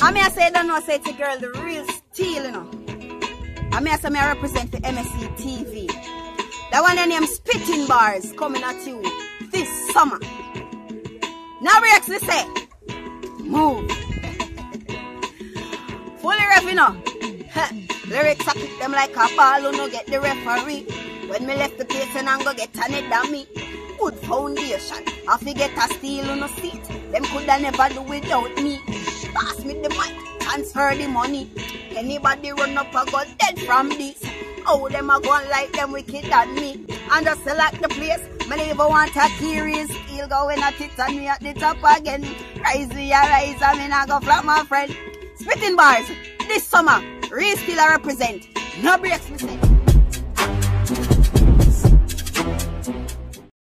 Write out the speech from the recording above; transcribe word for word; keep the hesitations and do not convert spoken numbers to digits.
I mean, I say, I don't know, I say it's a girl, the real steel, you know. I mean, I say, I represent the M S C T V. That one, the name Spitting Bars, coming at you this summer. Now, we actually say, move. Fully ref, you know. Lyrics, I kick them like a ball, you know, get the referee. When me left the place, and I'm gonna get on it than me. Good foundation. I forget a steal on a seat. Them coulda never do without me. Pass me the mic, transfer the money. Anybody run up a got dead from this. Oh, them a going like them wicked than me. And just select the place. Me never want a curious. Still going at it and me at the top again. Rise we a rise, I mean I go flat my friend. Spitting Bars, this summer, real still I represent. No breaks me say.